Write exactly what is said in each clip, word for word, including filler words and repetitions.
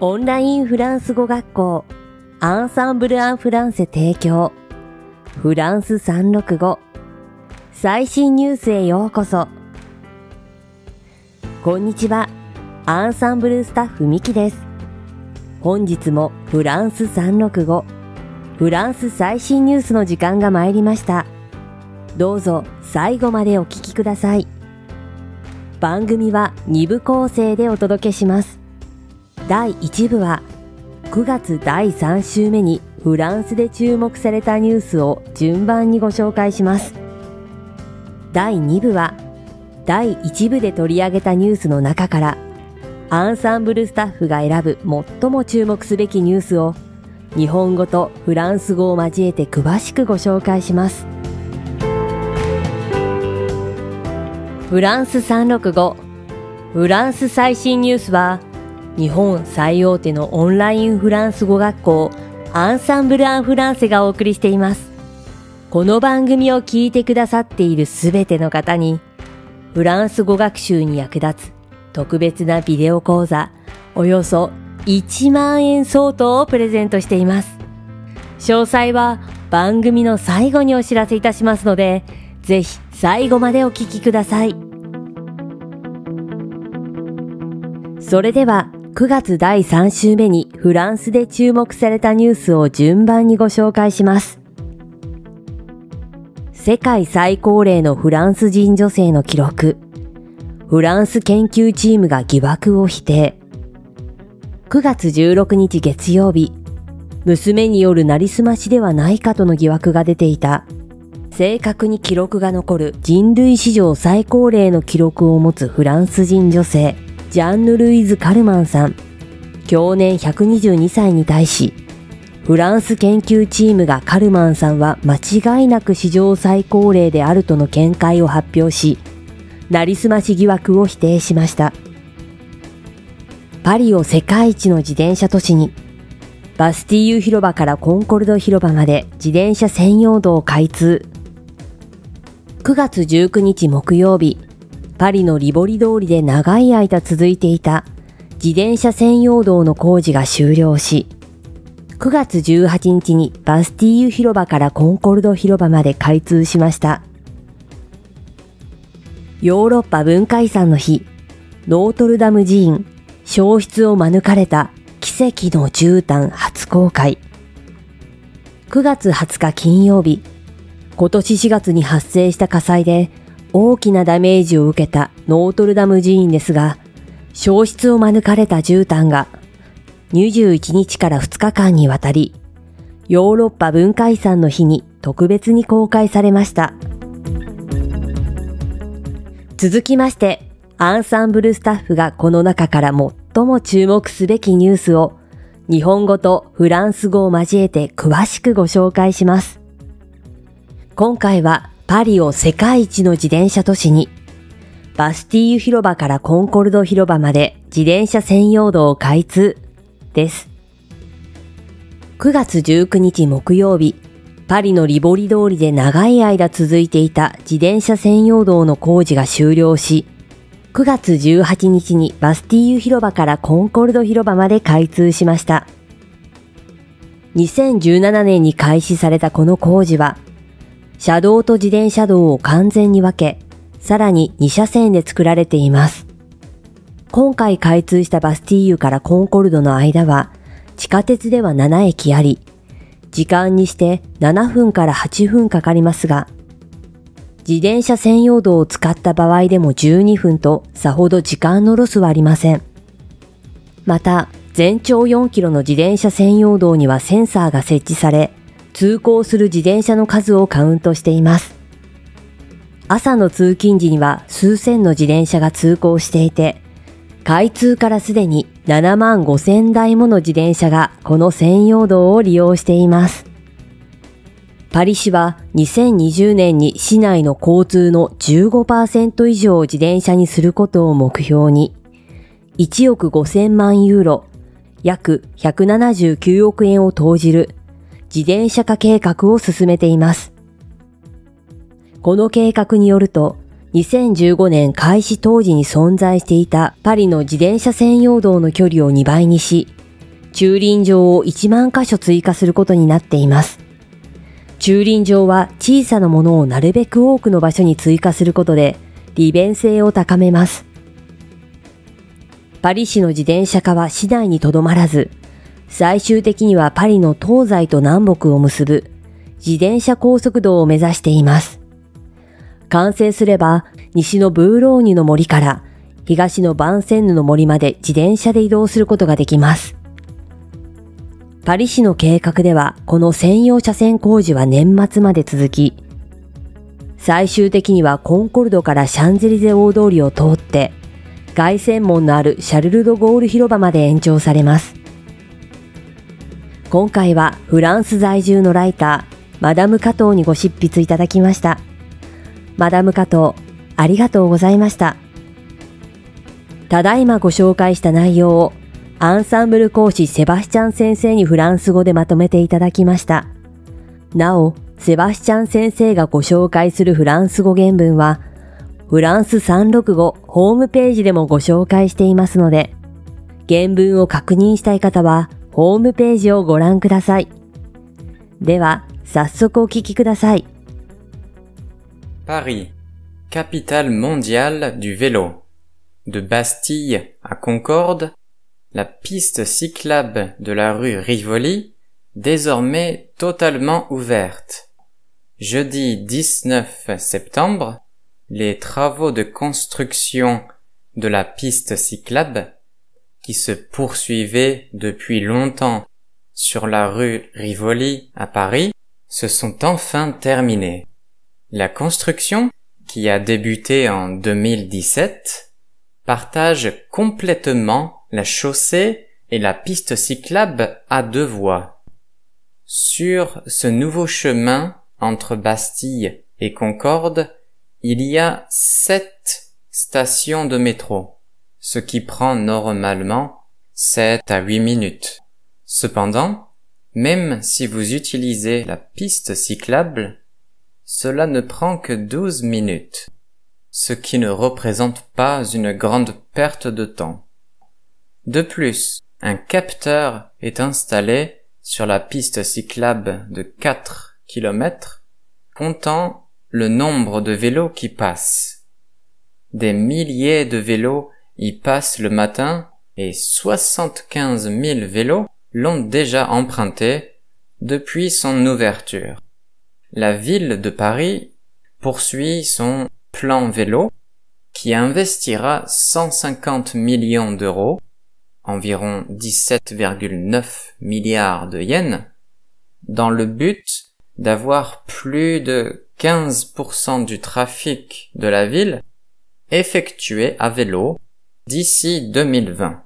オンラインフランス語学校アンサンブル・アン・フランセ提供フランスさんろくご最新ニュースへようこそ。こんにちは、アンサンブルスタッフミキです。本日もフランスさんろくごフランス最新ニュースの時間が参りました。どうぞ最後までお聞きください。番組はに部構成でお届けします。だいいち部はくがつだいさん週目にフランスで注目されたニュースを順番にご紹介します。だいに部はだいいち部で取り上げたニュースの中からアンサンブルスタッフが選ぶ最も注目すべきニュースを日本語とフランス語を交えて詳しくご紹介します。フランスさんろくごフランス最新ニュースは日本最大手のオンラインフランス語学校アンサンブル・アン・フランセがお送りしています。この番組を聞いてくださっているすべての方にフランス語学習に役立つ特別なビデオ講座およそいちまんえん相当をプレゼントしています。詳細は番組の最後にお知らせいたしますので、ぜひ最後までお聞きください。それではくがつだいさん週目にフランスで注目されたニュースを順番にご紹介します。世界最高齢のフランス人女性の記録。フランス研究チームが疑惑を否定。くがつじゅうろくにち月曜日、娘によるなりすましではないかとの疑惑が出ていた。正確に記録が残る人類史上最高齢の記録を持つフランス人女性、ジャンヌ・ルイーズ・カルマンさん、享年ひゃくにじゅうにさいに対し、フランス研究チームがカルマンさんは間違いなく史上最高齢であるとの見解を発表し、なりすまし疑惑を否定しました。パリを世界一の自転車都市に、バスティーユ広場からコンコルド広場まで自転車専用道を開通。くがつじゅうくにち木曜日、パリのリボリ通りで長い間続いていた自転車専用道の工事が終了し、くがつじゅうはちにちにバスティーユ広場からコンコルド広場まで開通しました。ヨーロッパ文化遺産の日、ノートルダム寺院、消失を免れた奇跡の絨毯初公開。くがつはつか金曜日、今年しがつに発生した火災で大きなダメージを受けたノートルダム寺院ですが、消失を免れた絨毯がにじゅういちにちからふつかかんにわたり、ヨーロッパ文化遺産の日に特別に公開されました。続きまして、アンサンブルスタッフがこの中から最も注目すべきニュースを日本語とフランス語を交えて詳しくご紹介します。今回はパリを世界一の自転車都市に、バスティーユ広場からコンコルド広場まで自転車専用道を開通です。くがつじゅうくにち木曜日、パリのリボリ通りで長い間続いていた自転車専用道の工事が終了し、くがつじゅうはちにちにバスティーユ広場からコンコルド広場まで開通しました。にせんじゅうななねんに開始されたこの工事は、車道と自転車道を完全に分け、さらににしゃせんで作られています。今回開通したバスティーユからコンコルドの間は、地下鉄ではななえきあり、時間にしてななふんからはっぷんかかりますが、自転車専用道を使った場合でもじゅうにふんとさほど時間のロスはありません。また、全長よんキロの自転車専用道にはセンサーが設置され、通行する自転車の数をカウントしています。朝の通勤時には数千の自転車が通行していて、開通からすでにななまんごせんだいもの自転車がこの専用道を利用しています。パリ市はにせんにじゅうねんに市内の交通の じゅうごパーセント 以上を自転車にすることを目標に、いちおくごせんまんユーロ、約ひゃくななじゅうきゅうおくえんを投じる自転車化計画を進めています。この計画によると、にせんじゅうごねん開始当時に存在していたパリの自転車専用道の距離をにばいにし、 駐輪場をいちまんかしょ追加することになっています。駐輪場は小さなものをなるべく多くの場所に追加することで利便性を高めます。パリ市の自転車化は市内にとどまらず、最終的にはパリの東西と南北を結ぶ自転車高速道を目指しています。完成すれば西のブーローニュの森から東のバンセンヌの森まで自転車で移動することができます。パリ市の計画ではこの専用車線工事は年末まで続き、最終的にはコンコルドからシャンゼリゼ大通りを通って凱旋門のあるシャルル・ド・ゴール広場まで延長されます。今回はフランス在住のライターマダム加藤にご執筆いただきました。マダム加藤、ありがとうございました。ただいまご紹介した内容をアンサンブル講師セバスチャン先生にフランス語でまとめていただきました。なお、セバスチャン先生がご紹介するフランス語原文は、フランスさんろくごホームページでもご紹介していますので、原文を確認したい方は、ホームページをご覧ください。では、早速お聞きください。 Paris, capitale mondiale du vélo. De Bastille à Concorde, la piste cyclable de la rue Rivoli, désormais totalement ouverte. Jeudi dix-neuf septembre, les travaux de construction de la piste cyclable, qui se poursuivaient depuis longtemps sur la rue Rivoli à Paris, se sont enfin terminés. La construction, qui a débuté en deux mille dix-sept, partage complètement la chaussée et la piste cyclable à deux voies. Sur ce nouveau chemin entre Bastille et Concorde, il y a sept stations de métro, ce qui prend normalement sept à huit minutes. Cependant, même si vous utilisez la piste cyclable, cela ne prend que douze minutes, ce qui ne représente pas une grande perte de temps. De plus, un capteur est installé sur la piste cyclable de quatre kilomètres, comptant le nombre de vélos qui passent. Des milliers de vélos y passent le matin et soixante-quinze mille vélos l'ont déjà emprunté depuis son ouverture. La ville de Paris poursuit son plan vélo qui investira cent cinquante millions d'euros, environ dix-sept virgule neuf milliards de yens, dans le but d'avoir plus de quinze pour cent du trafic de la ville effectué à vélo d'ici deux mille vingt.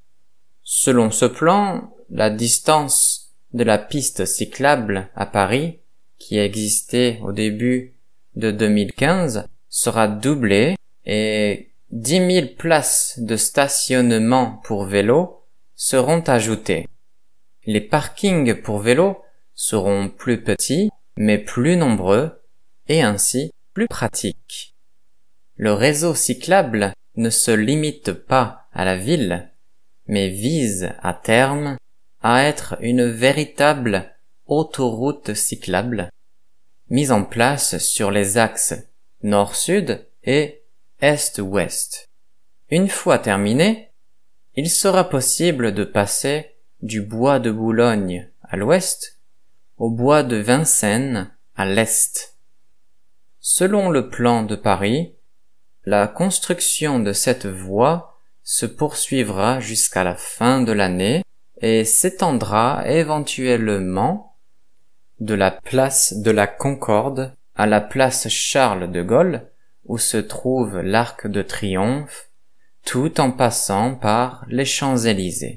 Selon ce plan, la distance de la piste cyclable à Paris, qui existait au début de deux mille quinze, sera doublée et dix mille places de stationnement pour vélos seront ajoutées. Les parkings pour vélos seront plus petits mais plus nombreux et ainsi plus pratiques. Le réseau cyclable ne se limite pas à la ville, mais vise à terme à être une véritable autoroute cyclable, mise en place sur les axes nord-sud et est-ouest. Une fois terminé, il sera possible de passer du bois de Boulogne à l'ouest au bois de Vincennes à l'est. Selon le plan de Paris, la construction de cette voie se poursuivra jusqu'à la fin de l'année et s'étendra éventuellement de la place de la Concorde à la place Charles de Gaulle, où se trouve l'Arc de Triomphe, tout en passant par les Champs-Élysées.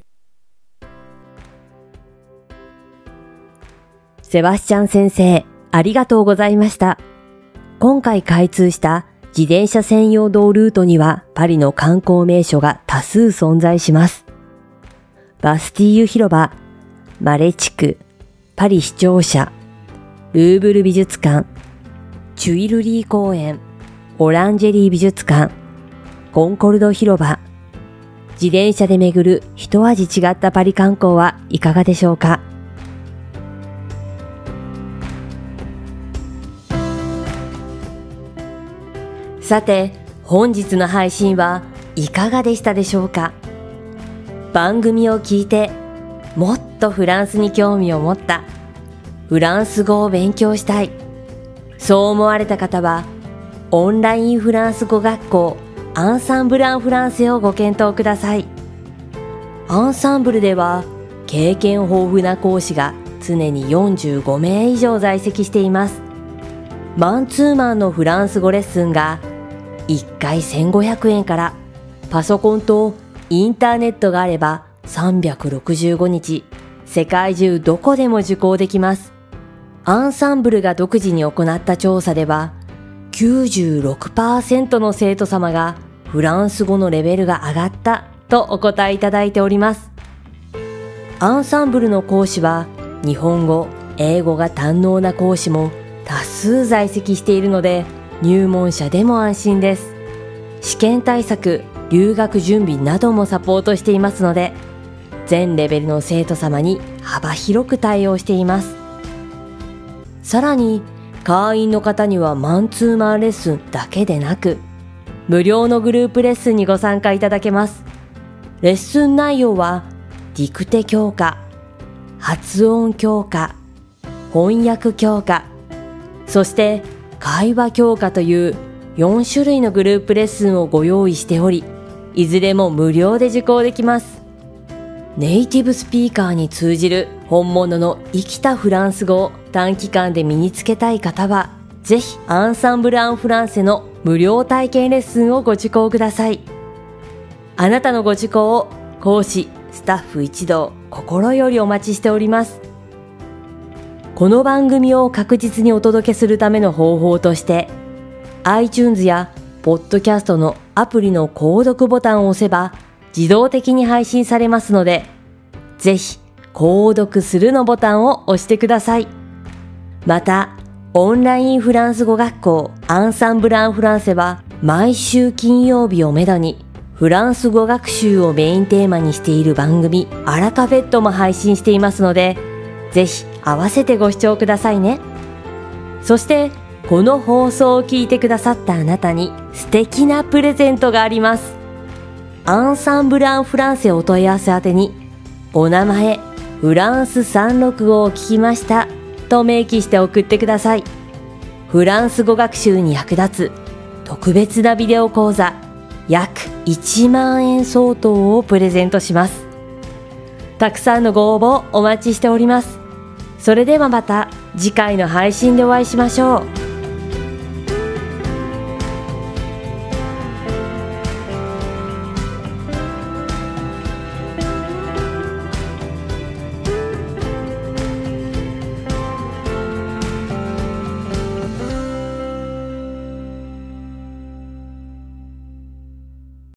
セバスチャン先生、ありがとうございました。今回開通した自転車専用道ルートにはパリの観光名所が多数存在します。バスティーユ広場、マレ地区、パリ市庁舎、ルーブル美術館、チュイルリー公園、オランジェリー美術館、コンコルド広場、 自転車で巡る一味違ったパリ観光はいかがでしょうか。さて、本日の配信はいかがでしたでしょうか。番組を聞いてもっとフランスに興味を持った、フランス語を勉強したい、そう思われた方はオンラインフランス語学校アンサンブル・アン・フランセをご検討ください。アンサンブルでは経験豊富な講師が常によんじゅうごめい以上在籍しています。マンツーマンのフランス語レッスンがいっかいせんごひゃくえんから、パソコンとインターネットがあればさんびゃくろくじゅうごにち世界中どこでも受講できます。アンサンブルが独自に行った調査では きゅうじゅうろくパーセント の生徒様がフランス語のレベルが上がったとお答えいただいております。アンサンブルの講師は日本語、英語が堪能な講師も多数在籍しているので、入門者でも安心です。試験対策、留学準備などもサポートしていますので、全レベルの生徒様に幅広く対応しています。さらに、会員の方にはマンツーマンレッスンだけでなく、無料のグループレッスンにご参加いただけます。レッスン内容は、ディクテ強化、発音強化、翻訳強化、そして会話強化というよんしゅるいのグループレッスンをご用意しており、いずれも無料で受講できます。ネイティブスピーカーに通じる本物の生きたフランス語を短期間で身につけたい方は、ぜひアンサンブル・アン・フランセの無料体験レッスンをご受講ください。あなたのご受講を講師、スタッフ一同心よりお待ちしております。この番組を確実にお届けするための方法として、iTunes やポッドキャストのアプリの購読ボタンを押せば自動的に配信されますので、ぜひ購読するのボタンを押してください。また、オンラインフランス語学校アンサンブル・アン・フランセは毎週金曜日をめどにフランス語学習をメインテーマにしている番組アラカフェットも配信していますので、ぜひ合わせてご視聴くださいね。そしてこの放送を聞いてくださったあなたに素敵なプレゼントがあります。アンサンブル・アン・フランセお問い合わせ宛てに、お名前フランスさんろくごを聞きましたと明記して送ってください。フランス語学習に役立つ特別なビデオ講座約いちまんえん相当をプレゼントします。たくさんのご応募お待ちしております。それではまた次回の配信でお会いしましょう。